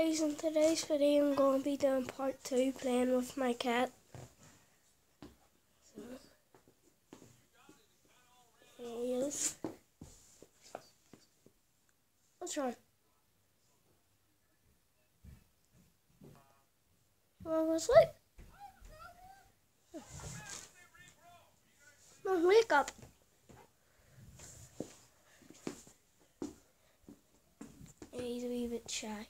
guys, in today's video I'm going to be doing part 2 playing with my cat. So, here he is. What's wrong? You want to go to sleep? No, wake up. Yeah, he's a wee bit shy.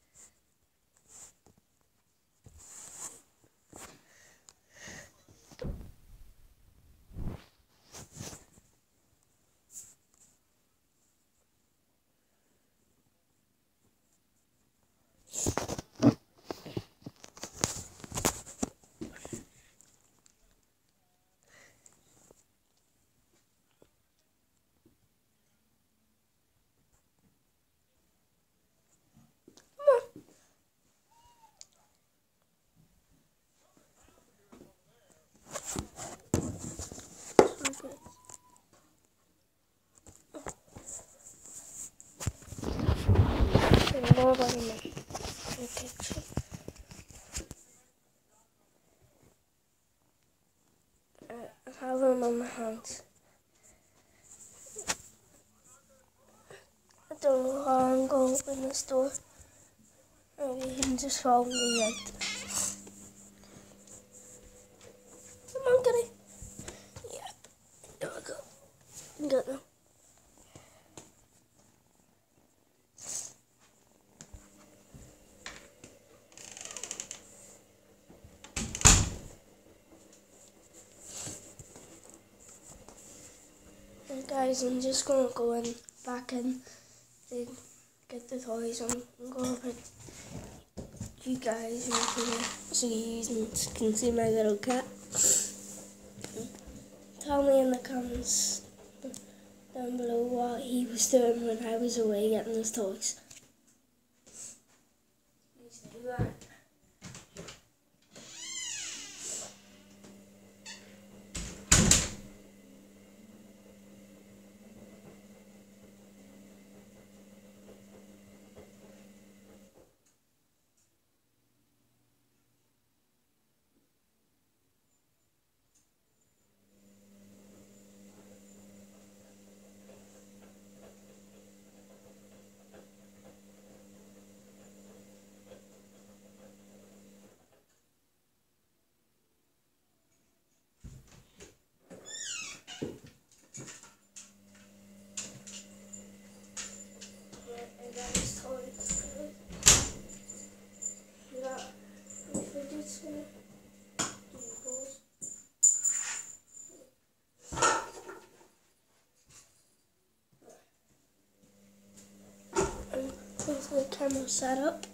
Nobody in the kitchen. I have him on my hands. I don't know how I'm going to open this door. Maybe he can just follow me out. Come on, Kitty. Yeah, there we go. Got them. And guys, I'm just going to go back in to get the toys. I'm going to put you guys in here so you can see my little cat. Tell me in the comments down below what he was doing when I was away getting his toys. Please do that. Here's the camera set up.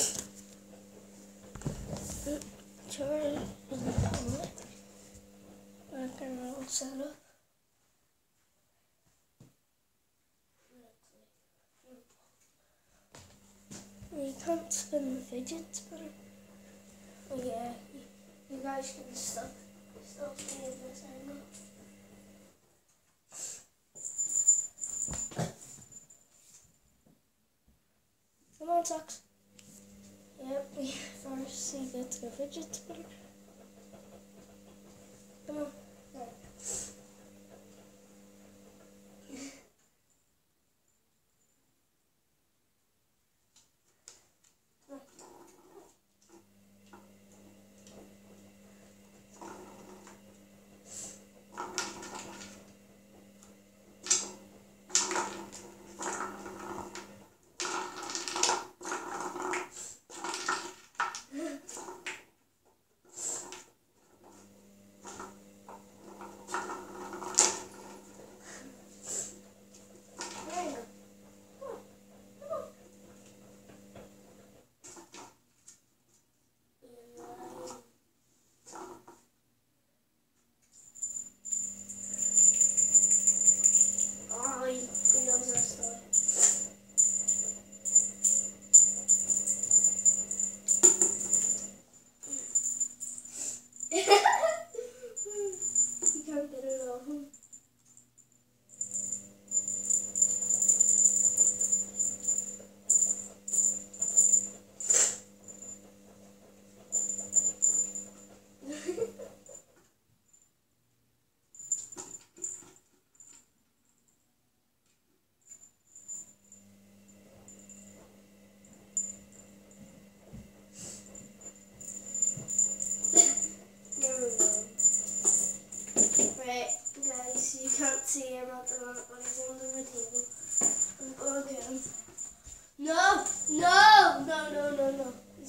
Charlie is the toilet. My camera all set up. You can't spin the fidget spinner. Oh yeah, you guys can stop me in this angle. Come on, Socks. Yep, we first see get the fidget spinner. Come on. There.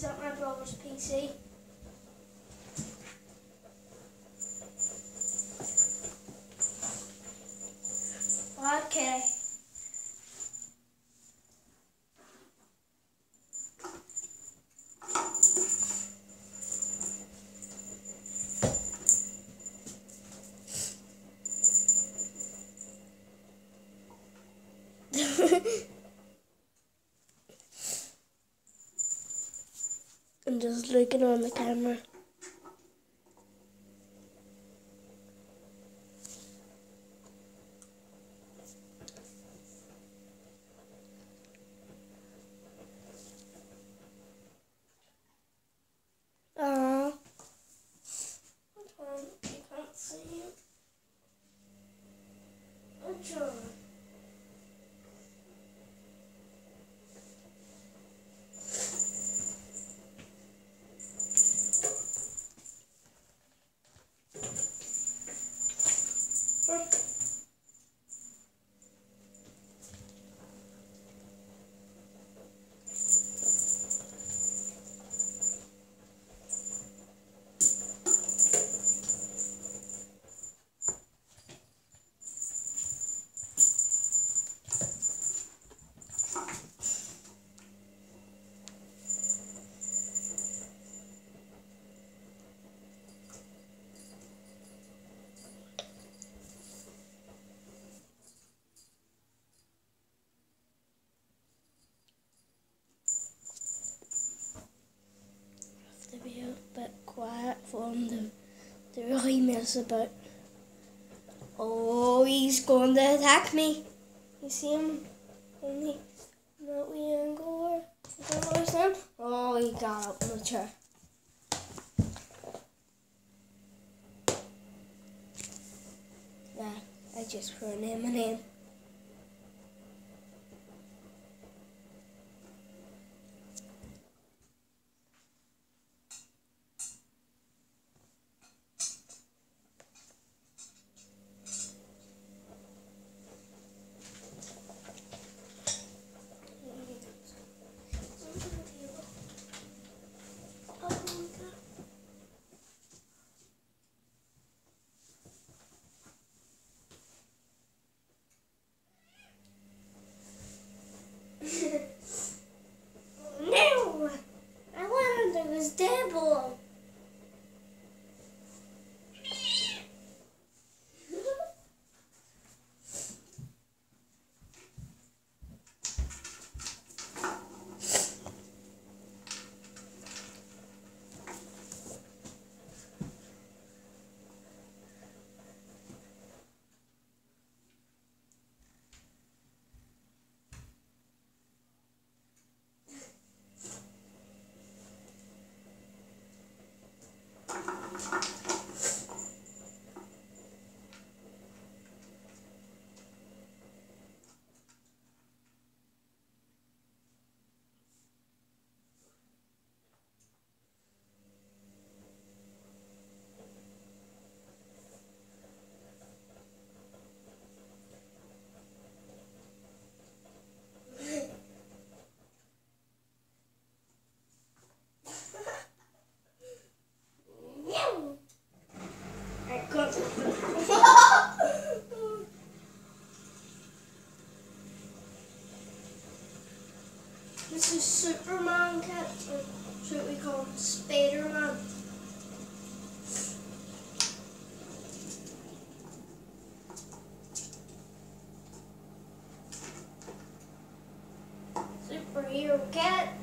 He's at my brother's PC. Okay. I'm just looking on the camera. You can't see it. Which one? To be a bit quiet for him to really mess about. Oh, he's going to attack me. You see him? In that wee angle there? Oh, he got up in the chair. Yeah, I just threw him a name. No! I wanted to was devil. This is Superman cat, or what we call him, Spider-Man. Superhero cat.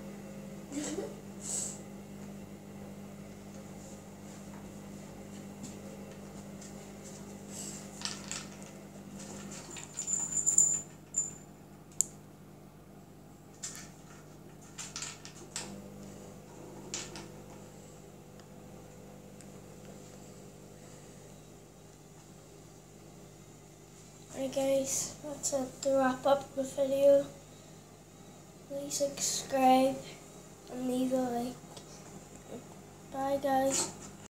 Alright guys, that's it to wrap up the video. Please subscribe and leave a like. Bye guys.